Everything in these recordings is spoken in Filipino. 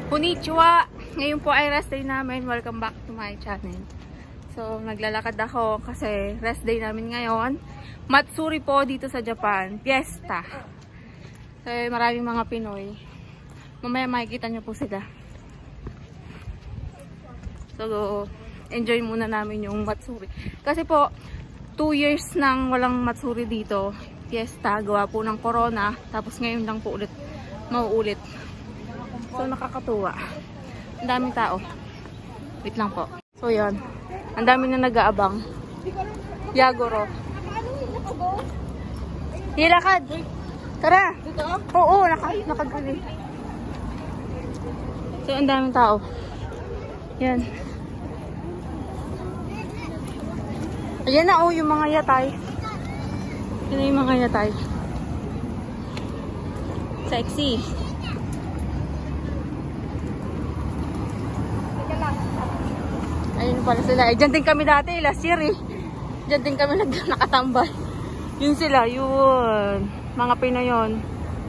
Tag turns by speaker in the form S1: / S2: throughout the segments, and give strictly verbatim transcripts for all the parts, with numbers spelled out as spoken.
S1: Konnichiwa! Ngayon po ay rest day namin. Welcome back to my channel. So, naglalakad ako kasi rest day namin ngayon. Matsuri po dito sa Japan. Fiesta. So, maraming mga Pinoy. Mamaya makikita nyo po sila. So, enjoy muna namin yung Matsuri. Kasi po, two years nang walang Matsuri dito. Fiesta, gawa po ng corona. Tapos ngayon lang po ulit mauulit. So, nakakatuwa. Ang daming tao. Wait lang po. So, yan. Ang dami na nag-aabang. Yagoro. Hilakad! Tara! Oo, naka, nakagali. So, ang daming tao. Yan. Ayan na, oh, yung mga yatay. Yan na yung mga yatay. Sexy. Ayun pala sila. Eh, dyan din kami dati, last year eh. Dyan din kami nakatambay. Yun sila, yun. Mga Pinoy yun.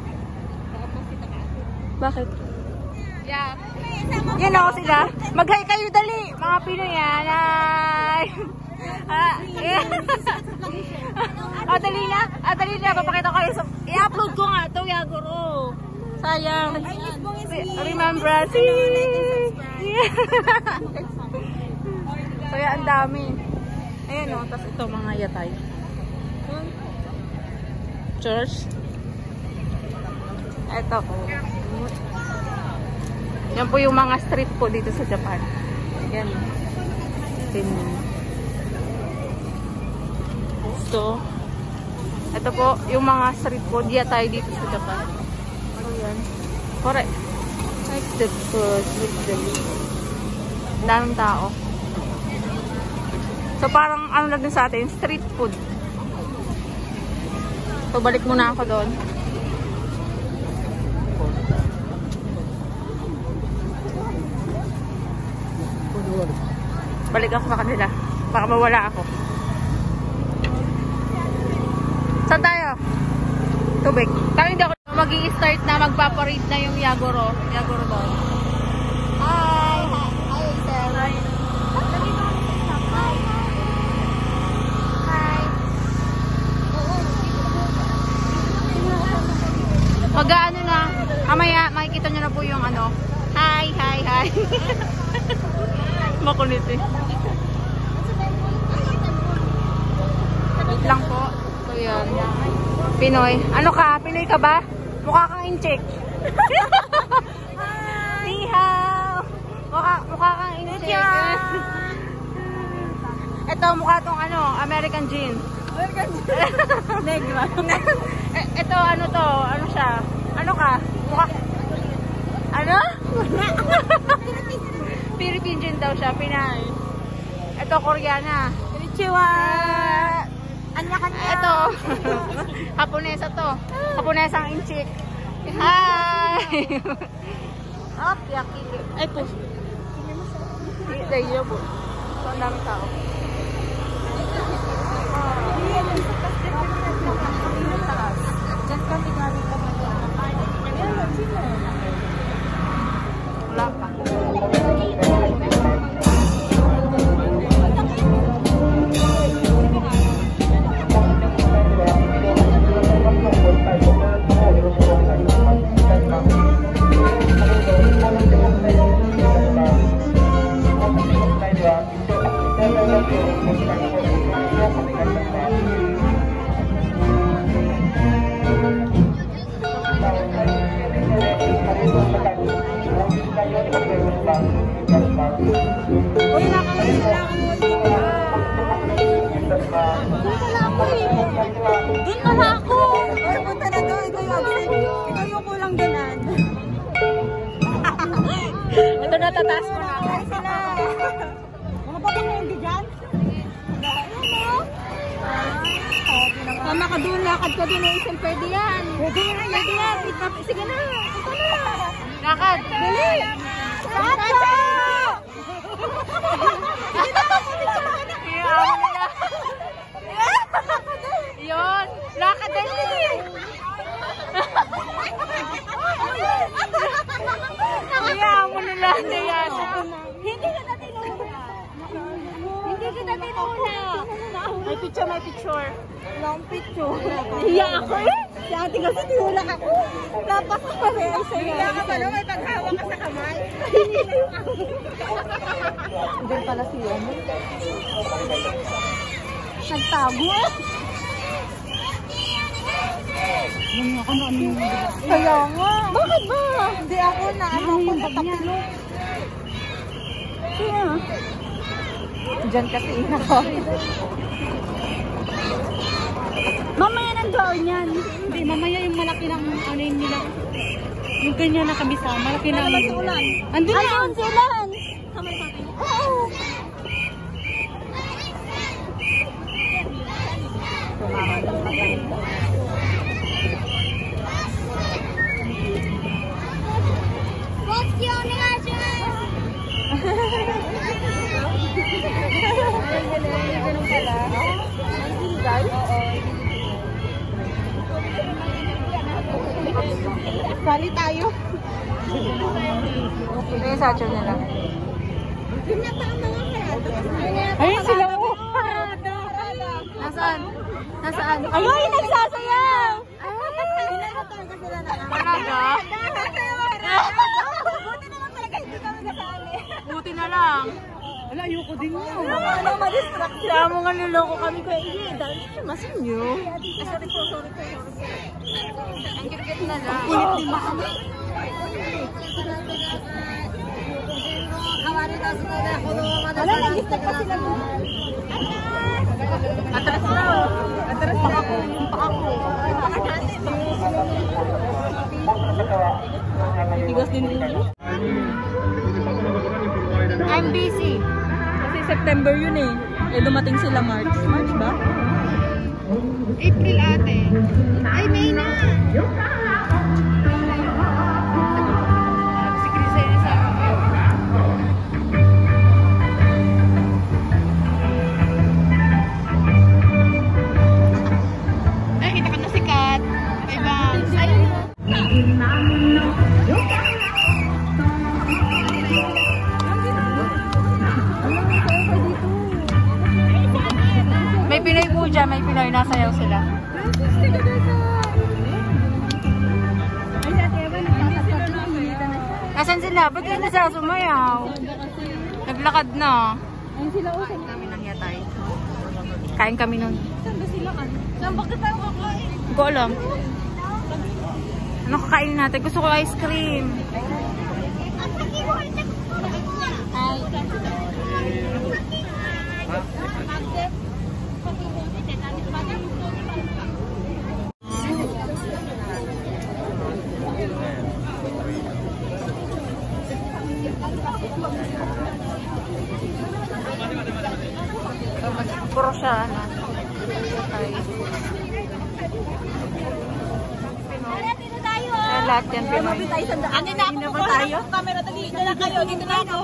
S1: Bakit? Yeah. Yan ako sila. Mag-hi kayo dali. Mga Pinoy yan. Ay. Ah, yeah. Ah, dali na. Ah, dali na. Papakita ko kayo. I-upload ko nga ito, Yagoro. Sayang. Remember. See? Kaya ang dami. Ayan o. Tapos ito mga yatay. Church. Ito po. Yan po yung mga street po dito sa Japan. Yan. Ganyan. So, ito po yung mga street food yatay dito sa Japan. So, yan. Correct. Like the food. Like the daming tao. So, parang ano lang din sa atin, street food. So, balik muna ako doon. Balik ako sa kanila. Baka mawala ako. Saan tayo? Tubig. Kaya hindi ako mag-i-start na magpaparade na yung Yagoro. Yagoro doon. Hi! Hi, sir. Hi. Mag-ano na, mamaya makikita nyo na po yung ano. Hi, hi, hi. Makulit eh. Wait lang po. So yan. Pinoy. Ano ka? Pinoy ka ba? Mukha kang incheck. Hi. Hao. Mukha, mukha kang incheck. Ito, mukha tong ano, American jean. American jean. Negra. Ito, ano to? Ano siya? Ano ka? Mukha... Ano? Philippine jean daw siya. Pinay. Ito, Koreana. Konnichiwa. Anya-kanya. Ito. Haponesa to. Haponesang inchik. Hi! Up, yaki. Ay po. Dahil po. So, ang dami tao. Wala pa. Uy, nakakailangan mo dito. Doon pala ako. Uy, punta na doon. Ikaw yung kulang ganan. Ito na, tataas ko na. Mga pa pang hindi dyan? Tama ka doon, lakad ka doon. Isang pwede yan. Pwede yan. Pwede yan. Sige na. Ito na. Lakad. Dali. Sato! Yun. Lakad dali. Nakakaya mo. May picture, may picture.
S2: Long picture. Hiya ako eh. Si ate kasi tinulak ako. Napasok pa rin ay sa'yo. Hiya ka ba no? May paghawa ka sa kamay. Hinila yung ako. Diyan pala si Yomo. Nagtago eh. Ano, ano yung kaya nga. Bakit ba? Hindi ako na ano ko tatapilok. Sino? Diyan kasi ina ko. Mamaya nang gawin yan. Hindi, mamaya yung malaki ng ano yung nila. Yung ganyan na kabisa. Malaki na ano. Ulan. Andun na. Andun si Ulan. Kamay sa akin. Oo. Sali tayo.
S1: Ito yung satchel nila.
S2: Ayun sila mo.
S1: Nasaan? Nasaan?
S2: Ayun, nagsasayaw.
S1: Talaga?
S2: Buti naman talaga hindi kami nasali.
S1: Buti na lang.
S2: Wala, ayoko din mo. Ano, ma-distract sila. Kaya mo nga niloko kami ko. Eh, dahil masin nyo. Sorry po, sorry po.
S1: Ang kit-kit na lang.
S2: Kulit din ba kami? Wala, nag-distract pa sila mo.
S1: Atras na. Atras pa ako. Yung pa ako.
S2: Tigas din nila.
S1: I'm busy.
S2: Kasi September yun eh. Eh, dumating sila March. March ba?
S1: April ate. Ay, May na. Si Chris ay nasa ay, kita ka na si Kat. Ay, Bams. Ayun. May Pinoy po dyan, may Pinoy, nasayaw sila. Nasaan sila? Ba't yun na sila sumayaw? Naglakad na.
S2: Ayun sila o.
S1: Kain kami ng yatay. Kain kami nun.
S2: Saan ba sila ka? Saan ba kita kakain?
S1: Hindi ko alam. Ano kakainin natin? Gusto ko ice cream. Puro siya, ano. Okay. Kaya lahat yan, Pinoy.
S2: Ano na ako ba tayo? Camera, dali na kayo. Dito na ako.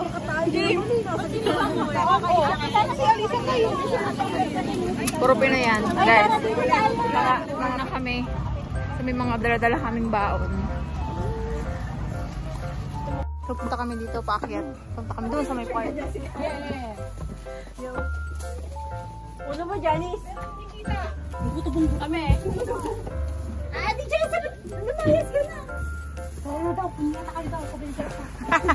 S1: Puro Pinoy yan, guys. Mga, mga kami. So, may mga dala-dala kaming baon. So, punta kami dito, paakyat. Punta kami doon sa may park.
S2: Uno mo, Janice. Butubong kami. Ah, di Janice, sabi, lumayas ka na. Oo daw, punyata kayo daw. Sabi niya ka.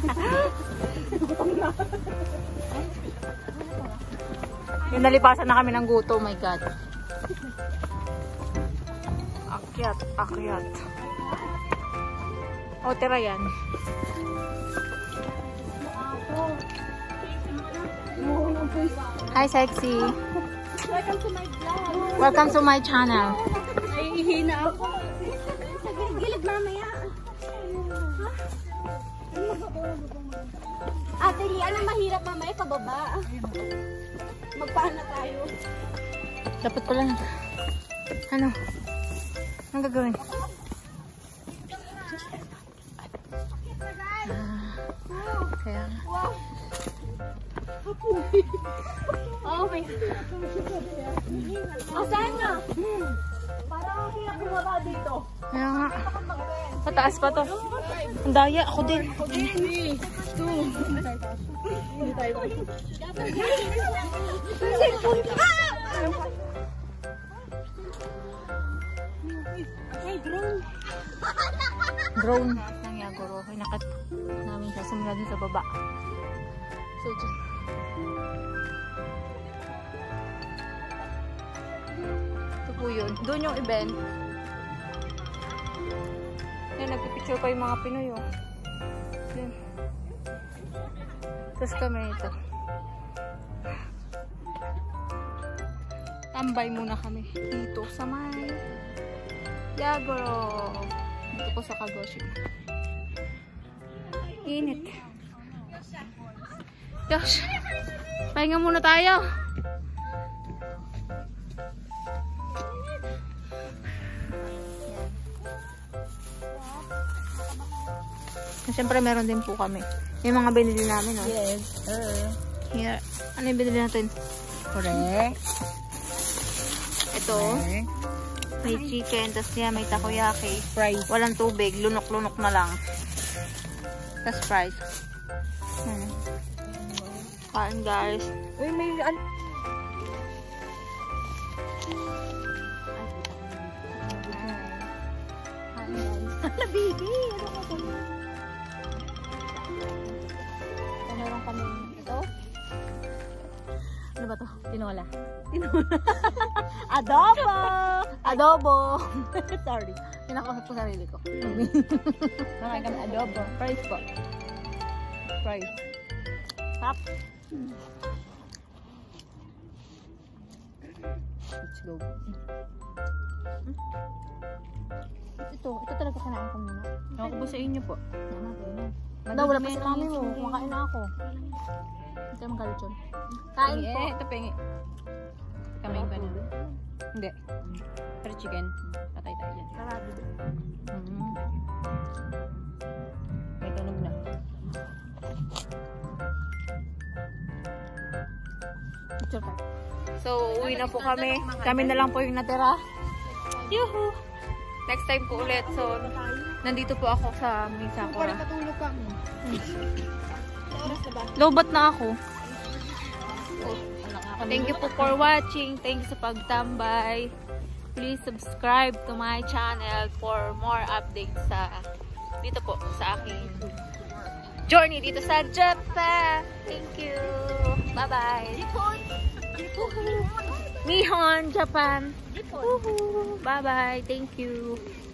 S1: Yung nalipasan na kami ng guto, oh my God. Akyat, akyat. O, tira yan. Hi, sexy.
S2: Welcome to my vlog.
S1: Welcome to my channel.
S2: Nahihina ako. Sa gilid mamaya. Ate Lee, anong mahirap mamaya pababa? Magpaano tayo?
S1: Dapat ko lang. Ano? Anong gagawin? Ah, kaya nga.
S2: Wow. Oh my God. Oh, sana? Parang ang hirap bumaba dito.
S1: Kaya nga. Pataas pa to. Ang daya. Ako din.
S2: three, two. Ay, drone.
S1: Drone ng Yagoro. Inakat namin siya. Sumula dun sa baba. So, dyan. Ito po yun. Doon yung event. Yan, nagpipicture pa yung mga Pinoy. Oh. Yan. Tapos kami ito. Tambay muna kami dito sa may Yagoro. Dito po sa Kagoshi. Init. Gosh. Pahinga muna tayo. Siyempre meron din po kami. Yung mga binili namin, no?
S2: Yes. Uh,
S1: Here. Ano yung binili natin?
S2: Correct.
S1: Ito. May chicken, tapos yan, may takoyaki.
S2: Fries.
S1: Walang tubig, lunok-lunok na lang. Tapos fries. Hmm. Kain, guys.
S2: Uy, may... An
S1: Kain, guys.
S2: Ano, baby? Ano ka ba?
S1: So, meron kami ito. Ano ba to?
S2: Tinola.
S1: Tinola. Adobo! Adobo!
S2: Sorry.
S1: Pinakausap ko sarili ko.
S2: Nakain kami adobo. Fries po. Fries.
S1: Tap.
S2: Let's go.
S1: Ito, ito talaga kinain ko muna.
S2: Ako po sa inyo po.
S1: Daw, wala pa si mami mo. Kumakain na ako. Ito yung magalit yun. Kain po.
S2: Ito pengi. Kamay ba na? Hindi. Pero chicken. Patay tayo dyan.
S1: Sarado.
S2: Mm. May tunog na.
S1: So, uwi na po kami. Kami na lang po yung natira. Yuhu! Next time po ulit. So, nandito po ako sa Misakura.
S2: Patulog kami.
S1: Lobat na ako. Thank you po for watching. Thank you sa pagtambay. Please subscribe to my channel for more updates sa dito po sa aking journey dito sa Japan. Thank you. Bye-bye. Nihon, Japan. Bye-bye. Thank you.